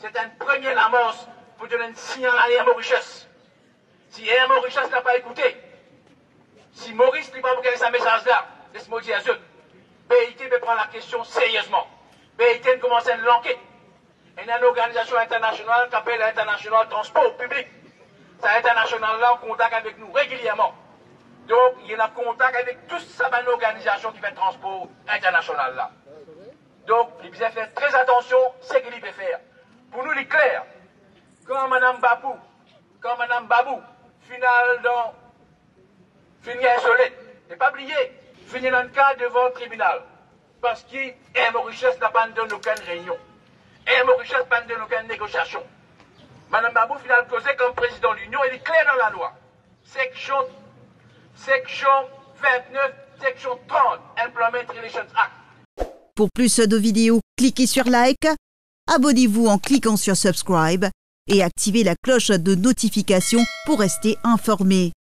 C'est un premier amorce pour donner un signal à Air Mauritius. Si Air Mauritius n'a pas écouté, si Maurice n'a pas regardé sa message là, laisse-moi dire à eux, BIT peut prendre la question sérieusement. BIT commence à l'enquête. Il y a une organisation internationale qui s'appelle l'International Transport Public. Cette internationale-là est en contact avec nous régulièrement. Donc, il y a un contact avec toute cette organisation qui fait le transport international là. Donc, il faut faire très attention à ce qu'il peut faire. Pour nous, il est clair, quand Mme Babou, final dans finir insolite, ne pas oublier, finir dans le cas devant le tribunal. Parce qu'Air Mauritius n'a pas donné aucune réunion. Air Mauritius n'a pas donné aucune négociation. Mme Babou, final, causé comme président de l'Union, il est clair dans la loi. Section 29, section 30, Employment Relations Act. Pour plus de vidéos, cliquez sur like, abonnez-vous en cliquant sur subscribe et activez la cloche de notification pour rester informé.